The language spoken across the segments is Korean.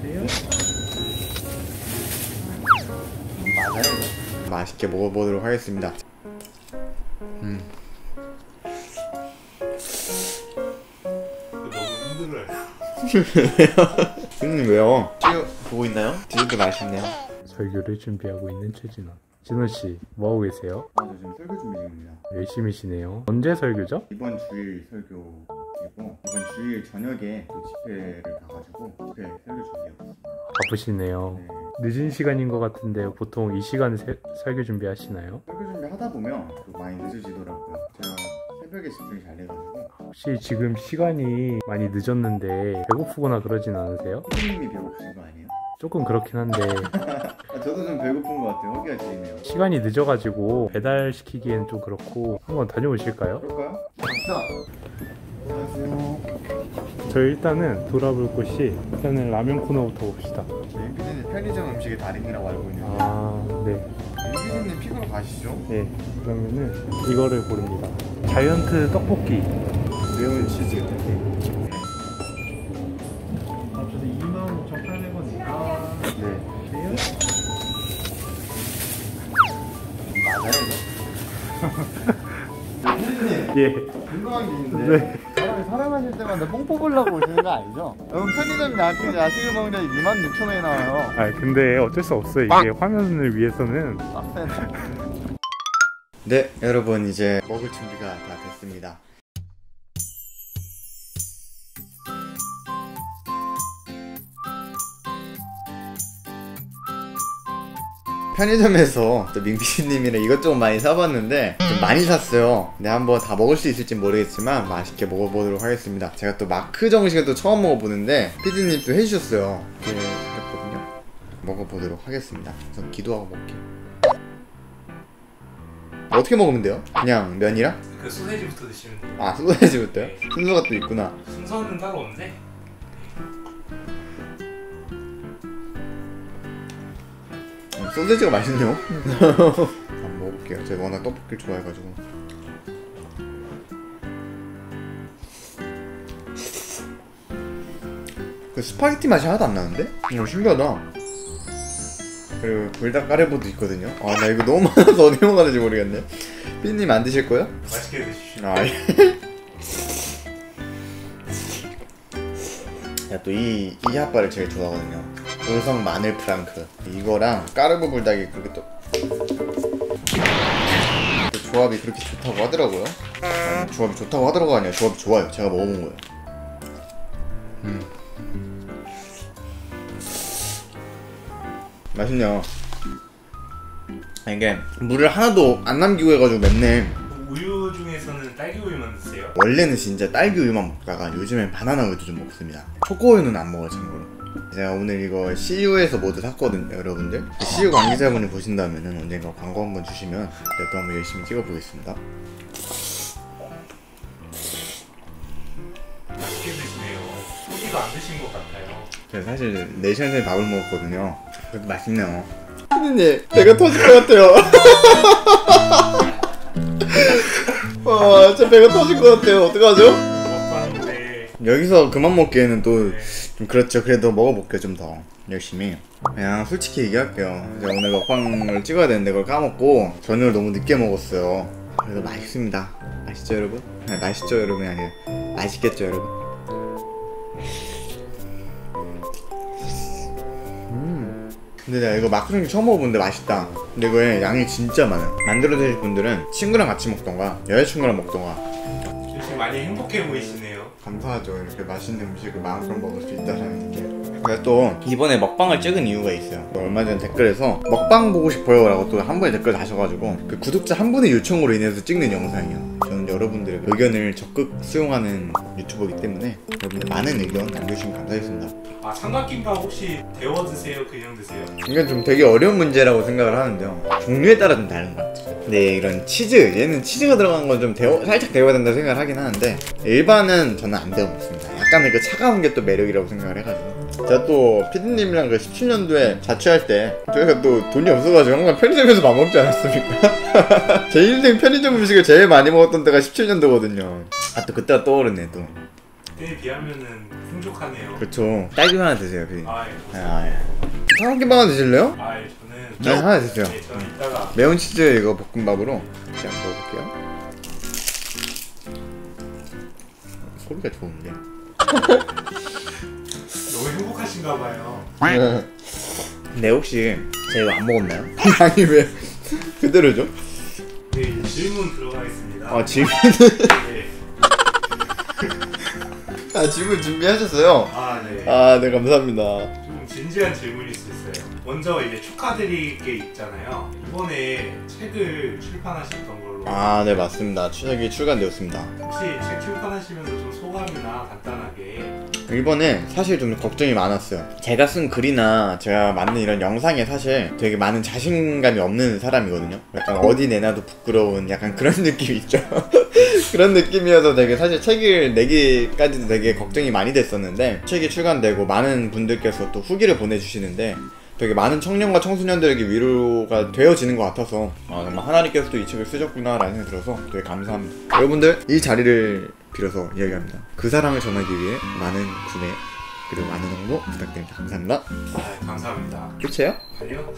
맞아요. 맛있게 먹어보도록 하겠습니다. 너무 힘들어요. 형님 왜요? 치유 보고 있나요? 디저트 맛있네요. 설교를 준비하고 있는 최진원. 진원씨 뭐하고 계세요? 저 지금 설교 준비 중입니다. 열심히시네요. 언제 설교죠? 이번 주일 설교이고 이번 주일 저녁에 또 집회를 가가지고 집회 설교 준비하고 있습니다. 바쁘시네요. 네. 늦은 시간인 것 같은데요. 보통 이 시간에 설교 준비하시나요? 설교 준비 하다 보면 또 많이 늦어지더라고요. 제가 새벽에 집중이 잘 돼가지고. 혹시 지금 시간이 많이 늦었는데 배고프거나 그러진 않으세요? 선생님이 배고프신 거 아니에요? 조금 그렇긴 한데 저도 좀 배고픈 것 같아요. 허기가 지네요. 시간이 늦어가지고 배달시키기엔 좀 그렇고 한번 다녀오실까요? 그럴까요? 갑시다. 안녕하세요. 저희 일단은 돌아볼 곳이 일단은 라면 코너부터 봅시다. 민피디님 편의점 음식의 달인이라고 알고 있는데 아, 네. 민피디님 픽으로 가시죠. 네. 그러면은 이거를 고릅니다. 자이언트 떡볶이. 매운 치즈. 저도 25,800원이니까. 네. 맞아요. 민피디님 예. 궁금한 게 있는데 네. 사람이 사랑하실 때마다 뽕 뽑으려고 오시는 거 아니죠? 여러분 편의점 야식을 먹는데 26,000원이 나와요. 아 근데 어쩔 수 없어요. 이게 화면을 위해서는. 네, 여러분 이제 먹을 준비가 다 됐습니다. 편의점에서 또 민피디님이랑 이것저것 많이 사봤는데 좀 많이 샀어요. 근데 한번 다 먹을 수 있을지 모르겠지만 맛있게 먹어보도록 하겠습니다. 제가 또 마크 정식을 또 처음 먹어보는데 피디님 또 해주셨어요. 이렇게 시켰거든요. 먹어보도록 하겠습니다. 우선 기도하고 먹을게요. 어떻게 먹으면 돼요? 그냥 면이랑? 그 소세지부터 드시면 돼요. 아, 소세지부터요? 네. 순서가 또 있구나. 순서는 따로 없는데. 소세지가 맛있네요. 한번 먹어볼게요. 제가 워낙 떡볶이를 좋아해가지고. 그 스파게티 맛이 하나도 안 나는데? 이거 신기하다. 그리고 불닭가래보도 있거든요. 아, 나 이거 너무 많아서 어디 먹어야 될지 모르겠네. 피디님 안 드실 거예요? 맛있게 드십시오. 아, 예. 야, 또 이 핫바를 제일 좋아하거든요. 동성 마늘 프랑크 이거랑 까르보 불닭이 그렇게 또 조합이 그렇게 좋다고 하더라고요. 아니, 조합이 좋다고 하더라고가 아니라 조합이 좋아요. 제가 먹어본 거예요. 맛있네요. 이게 물을 하나도 안 남기고 해가지고 맵네. 우유 중에서는 딸기 우유만 드세요? 원래는 진짜 딸기 우유만 먹다가 요즘엔 바나나 우유도 좀 먹습니다. 초코우유는 안 먹어요, 참고로. 제가 오늘 이거 CU에서 모두 샀거든요, 여러분들. CU 관계자분이 보신다면은 언젠가 광고 한번 주시면 제가 또 한번 열심히 찍어보겠습니다. 맛있게 드시네요. 소기도 안 드신 것 같아요. 제가 사실 4시간 전에 밥을 먹었거든요. 그래도 맛있네요. 피디님, 배가 터질 것 같아요. 와, 진짜 배가 터질 것 같아요. 어떡하죠? 먹방인데. 여기서 그만 먹기에는 또 좀 그렇죠. 그래도 먹어볼게요. 좀 더 열심히. 그냥 솔직히 얘기할게요. 제가 오늘 먹방을 찍어야 되는데 그걸 까먹고 저녁을 너무 늦게 먹었어요. 그래도 맛있습니다. 맛있죠 여러분? 아니, 맛있죠 여러분이 아니라 맛있겠죠 여러분? 근데 내가 이거 마크롱이 처음 먹어보는데 맛있다. 근데 이거에 양이 진짜 많아요. 만들어 드실 분들은 친구랑 같이 먹던가 여자친구랑 먹던가. 요즘 많이 행복해 보이시네요. 감사하죠. 이렇게 맛있는 음식을 마음껏 먹을 수 있다는 게. 제가 또 이번에 먹방을 찍은 이유가 있어요. 얼마 전에 댓글에서 먹방 보고 싶어요 라고 또 한 분이 댓글 다셔가지고 그 구독자 한 분의 요청으로 인해서 찍는 영상이에요. 저는 여러분들의 의견을 적극 수용하는 유튜버이기 때문에 여러분들 많은 의견 남겨주시면 감사하겠습니다. 아, 삼각김밥 혹시 데워 드세요? 그냥 드세요? 이건 좀 되게 어려운 문제라고 생각을 하는데요. 종류에 따라 좀 다른 것 같아요. 근데 이런 치즈, 얘는 치즈가 들어간 건 좀 살짝 데워야 된다고 생각을 하긴 하는데 일반은 저는 안 데워 먹습니다. 약간의 그 차가운 게 또 매력이라고 생각을 해가지고. 제가 또 피디님이랑 그 17년도에 자취할 때 저희가 또 돈이 없어가지고 항상 편의점에서 밥 먹지 않았습니까? 제 인생 편의점 음식을 제일 많이 먹었던 때가 17년도거든요. 아, 또 그때가 떠오르네 또. 그때에 비하면은 풍족하네요. 그쵸. 딸기 하나 드세요, 그. 아, 예. 삼각김밥 하나 드실래요? 아, 예, 저는 네, 하나 드세요. 네, 저는 이따가 매운 치즈 이거 볶음밥으로 제가 먹어볼게요. 소리가 좋은데. 너무 행복하신가 봐요. 근데 혹시 제가 이거 안 먹었나요? 아니 왜 그대로죠? 네, 질문 들어가겠습니다. 아 질문 네. 질문 준비하셨어요? 아, 네. 네 감사합니다. 좀 진지한 질문일 수 있어요. 먼저 이제 축하드릴 게 있잖아요. 이번에 책을 출판하셨던 걸로. 네 맞습니다. 책이 출간되었습니다. 혹시 책 출판하시면서 좀 소감이나 간단하게. 이번에 사실 좀 걱정이 많았어요. 제가 쓴 글이나 제가 만든 이런 영상에 사실 되게 많은 자신감이 없는 사람이거든요. 약간 어디 내놔도 부끄러운 약간 그런 느낌이 있죠. 그런 느낌이어서 되게 사실 책을 내기까지도 되게 걱정이 많이 됐었는데, 책이 출간되고 많은 분들께서 또 후기를 보내주시는데 되게 많은 청년과 청소년들에게 위로가 되어지는 것 같아서 정말 하나님께서도 이 책을 쓰셨구나 라는 생각이 들어서 되게 감사합니다. 여러분들 이 자리를 빌어서 이야기합니다. 그 사랑을 전하기 위해 많은 구매 그리고 많은 홍보 부탁드립니다. 감사합니다. 아, 감사합니다. 끝이에요? 아니요.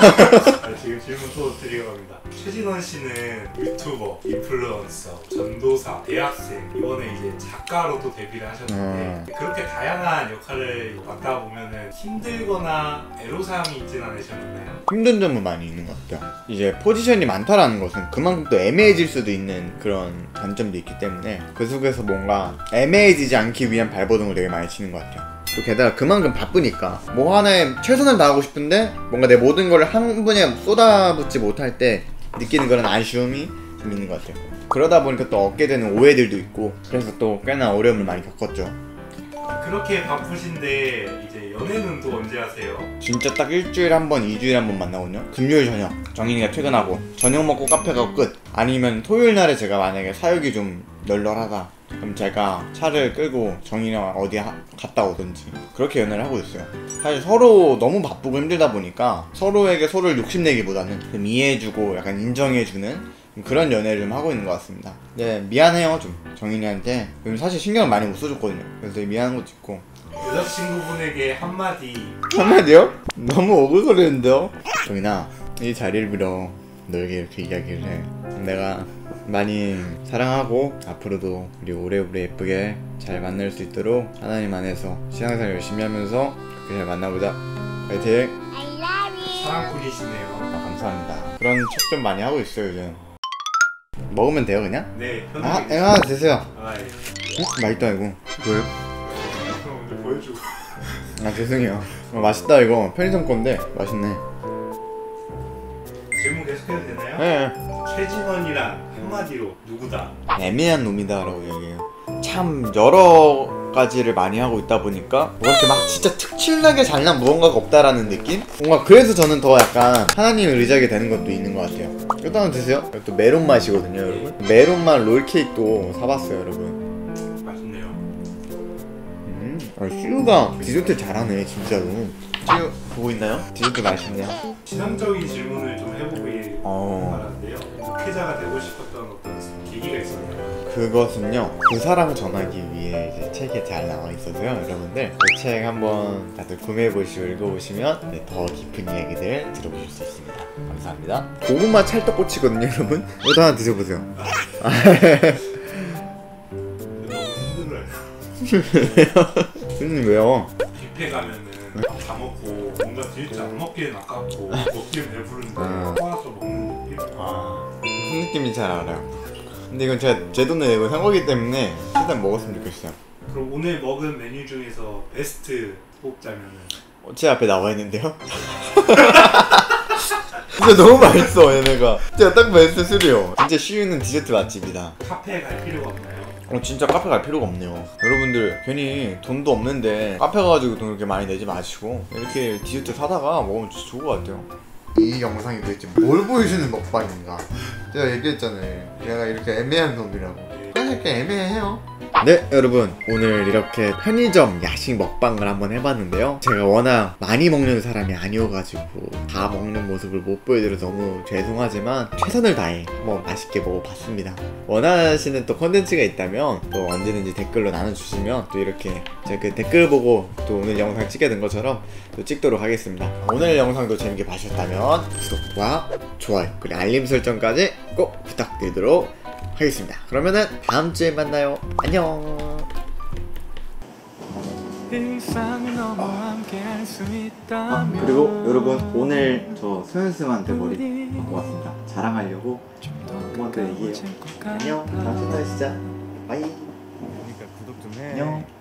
지금 질문 또 드리려고 합니다. 최진원 씨는 유튜버, 인플루언서, 전도사, 대학생, 이번에 이제 작가로 또 데뷔를 하셨는데 그렇게 다양한 역할을 맡다 보면은 힘들거나 애로사항이 있진 않으셨나요? 힘든 점은 많이 있는 것 같아요. 이제 포지션이 많다라는 것은 그만큼 또 애매해질 수도 있는 그런 단점도 있기 때문에 그 속에서 뭔가 애매해지지 않기 위한 발버둥을 되게 많이 치는 것 같아요. 또 게다가 그만큼 바쁘니까 뭐 하나에 최선을 다하고 싶은데 뭔가 내 모든 걸 한 분야에 쏟아붓지 못할 때 느끼는 그런 아쉬움이 좀 있는 것 같아요. 그러다 보니까 또 얻게 되는 오해들도 있고 그래서 또 꽤나 어려움을 많이 겪었죠. 그렇게 바쁘신데 이제 연애는 또 언제 하세요? 진짜 딱 일주일에 한 번, 2주일에 한 번 만나거든요. 금요일 저녁 정인이가 퇴근하고 저녁 먹고 카페 가고 끝. 아니면 토요일 날에 제가 만약에 사역이 좀 널널하다 그럼 제가 차를 끌고 정인이랑 어디 갔다 오든지 그렇게 연애를 하고 있어요. 사실 서로 너무 바쁘고 힘들다 보니까 서로에게 서로를 욕심내기보다는 좀 이해해주고 약간 인정해주는 그런 연애를 좀 하고 있는 것 같습니다. 네, 미안해요 좀 정인이한테. 요즘 사실 신경을 많이 못 써줬거든요. 그래서 되게 미안한 것도 있고. 여자친구분에게 한마디요? 너무 오글거리는데요? 정인아, 이 자리를 빌어 너에게 이렇게 이야기를 해. 내가 많이 사랑하고 앞으로도 우리 오래오래 예쁘게 잘 만날 수 있도록 하나님 안에서 신앙생활 열심히 하면서 그렇게 잘 만나보자. 파이팅! 사랑꾼이시네요. 감사합니다. 그런 척 좀 많이 하고 있어요 요즘. 먹으면 돼요 그냥? 네, 이거 하나 드세요. 예. 맛있다 이거. 뭐예요? 그럼 오늘 보여주고. 죄송해요. 맛있다 이거. 편의점 건데 맛있네. 질문 계속해도 되나요? 네. 최진원이란 한마디로 누구다? 애매한 놈이다라고 얘기해요. 참 여러 가지를 많이 하고 있다 보니까 그렇게 막 진짜 특출나게 잘난 무언가가 없다라는 느낌? 뭔가 그래서 저는 더 약간 하나님을 의지하게 되는 것도 있는 것 같아요. 이것도 한번 드세요. 이것도 메론 맛이거든요 여러분. 메론맛 롤케이크도 사봤어요 여러분. 맛있네요. 슈가 디저트 잘하네 진짜로. 슈 보고 있나요? 디저트 맛있네요. 지상적인 질문을 좀 해보길 어. 바라는데요. 목회자가 되고 싶었던 어떤 계기가 있었나요? 그것은요 그 사랑을 전하기 위해 이제 책에 잘 나와 있어서요. 여러분들 그 책 한번 다들 구매해보시고 읽어보시면 더 깊은 이야기들 들어보실 수 있습니다. 감사합니다. 고구마 찰떡꼬치거든요 여러분. 이거 하나 드셔보세요. 너무 힘들어요. 선생님 왜요? 뷔페 가면은 밥 다 먹고 뭔가 진짜 안 먹기엔 아깝고 먹기엔 배부른데 모아서 먹는 느낌? 무슨 느낌인지 잘 알아요. 근데 이건 제가 제 돈을 내고 산 거기 때문에 최대한 먹었으면 좋겠어요. 그럼 오늘 먹은 메뉴 중에서 베스트 뽑자면은? 제 앞에 나와 있는데요? 진짜 너무 맛있어 얘네가. 진짜 딱 베스트 3요. 진짜 시유는 디저트 맛집이다. 카페에 갈 필요가 없나요? 진짜 카페 갈 필요가 없네요. 여러분들 괜히 돈도 없는데 카페 가가지고 돈 그렇게 많이 내지 마시고 이렇게 디저트 사다가 먹으면 진짜 좋을 것 같아요. 이 영상이 도대체 뭘 보여주는 먹방인가? 제가 얘기했잖아요. 제가 이렇게 애매한 놈이라고. 그냥 이렇게 애매해요. 네 여러분, 오늘 이렇게 편의점 야식 먹방을 한번 해봤는데요. 제가 워낙 많이 먹는 사람이 아니어가지고 다 먹는 모습을 못 보여드려서 너무 죄송하지만 최선을 다해 한번 맛있게 먹어봤습니다. 원하시는 또 컨텐츠가 있다면 또 언제든지 댓글로 나눠주시면 또 이렇게 제가 그 댓글 보고 또 오늘 영상 찍게 된 것처럼 또 찍도록 하겠습니다. 오늘 영상도 재밌게 봐주셨다면 구독과 좋아요 그리고 알림 설정까지 꼭 부탁드리도록 하겠습니다. 그러면은 다음 주에 만나요. 안녕. 그리고 여러분, 오늘 저 소연쌤한테 머리 바꿔 왔습니다. 자랑하려고 한번 더 얘기해요. 안녕. 다음 주에 시자. 바이. 구독 좀 해. 안녕.